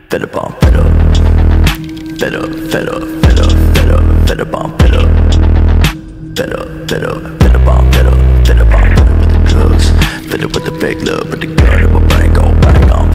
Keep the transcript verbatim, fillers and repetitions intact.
fed up on fed up, fed up, fed up, fed up, fed up, fed up on fed up, fed up, fed up, fed up on fed up, fed up on fed up with the drugs, fed up with the fake love.